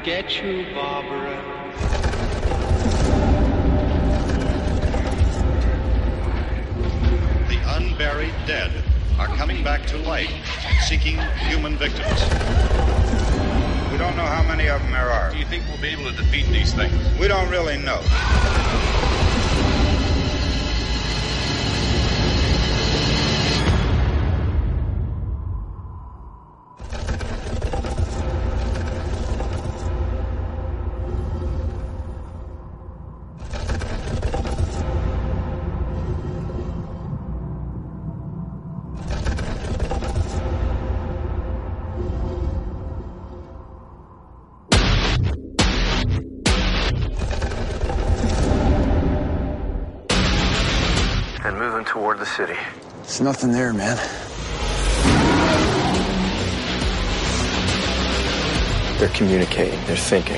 get you, Barbara. The unburied dead are coming back to life, seeking human victims. We don't know how many of them there are. Do you think we'll be able to defeat these things? We don't really know. And moving toward the city. There's nothing there, man. They're communicating, they're thinking.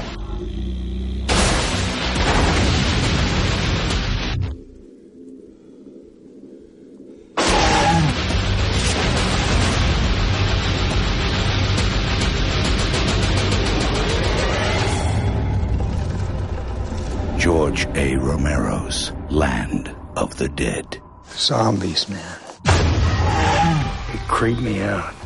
George A. Romero's Land of the Dead. Zombies, man. They creep me out.